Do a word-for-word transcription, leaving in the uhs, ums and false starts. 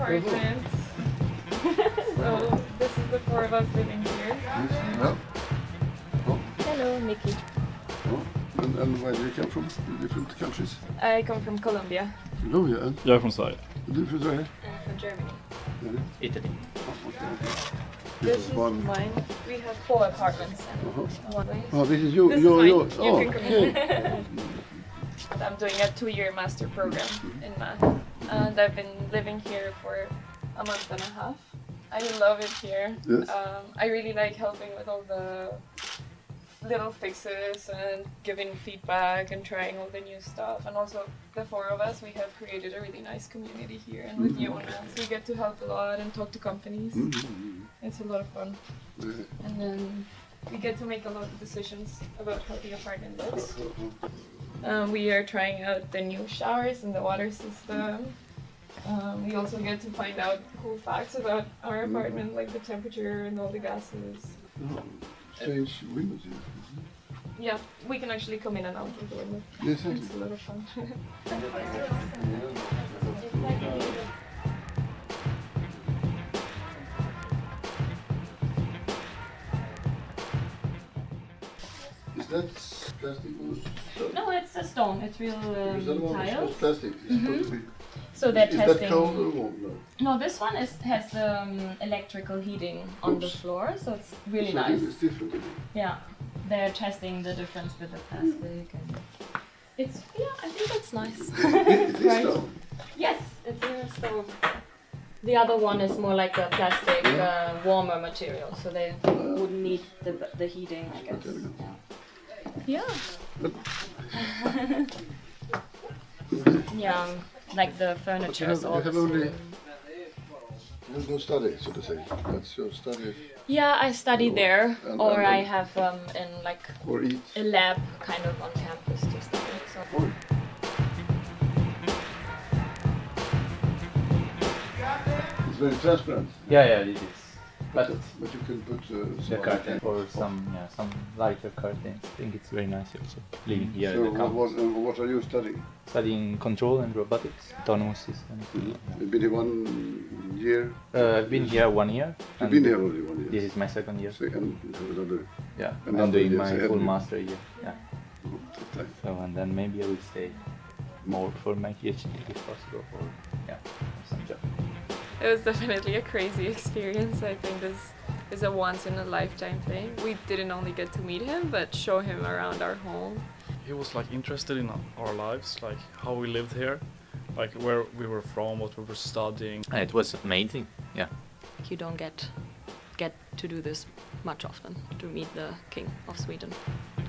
apartment. So this is the four of us living here. Yeah. Oh. Hello, Nikki. Oh. And, and where do you come from? Different countries? I come from Colombia. Colombia? And Jag är från Sverige. du är från Sverige? I'm from Germany. Really? Italy. Oh, okay. This is one. mine. We have four apartments and Uh-huh. one way. Oh, this is you. This you, is you. mine. You Oh, can come okay. in. I'm doing a two-year master program in math, and I've been living here for a month and a half. I love it here. Yes. Um, I really like helping with all the little fixes and giving feedback and trying all the new stuff. And also the four of us, we have created a really nice community here. And with Mm-hmm. Jonas, we get to help a lot and talk to companies. Mm-hmm. It's a lot of fun. Yeah. And then we get to make a lot of decisions about how the apartment looks. Um, we are trying out the new showers and the water system. Um, we also get to find out cool facts about our apartment, like the temperature and all the gases. Oh, strange windows here. Yeah, we can actually come in and out of the window. Yes, thank It's a you. lot of fun. Is that plastic or stone? No, it's a stone. It's real Is that um, one tile. it's plastic? It's supposed to be. So they're Is testing. that cold or warm? No. No, this one is has um, electrical heating on the Oops. floor, so it's really So nice. It's different. Yeah, they're testing the difference with the plastic, and it's yeah, I think that's nice. It is Right. stone. Yes, it's in a stove. The other one is more like a plastic uh, warmer material, so they wouldn't need the the heating, I guess. Yeah. Yeah, like the furniture is you all have the only- same. You have no study, so to say. That's your study. Yeah, I study there, And- or and- I have um, in like Or eat. a lab kind of on campus to study. So. Or it's very transparent. Yeah, yeah, it is. But But you can put uh, the some curtain or some, yeah, some lighter curtains. I think it's very nice also living here So in the what, campus. what, uh, what are you studying? Studying control and robotics, autonomous systems. You've been here one year. Uh, I've been here one year. You've and been here already one year. This is my second year. Second, you have another. Yeah, Another I'm doing year my ahead full of you. master year. Yeah. Time. So and then maybe I will stay more for my PhD if possible, or yeah, some job. It was definitely a crazy experience. I think this is a once in a lifetime thing. We didn't only get to meet him, but show him around our home. He was like interested in our lives, like how we lived here, like where we were from, what we were studying. It was amazing. Yeah. You don't get get to do this much often, to meet the King of Sweden.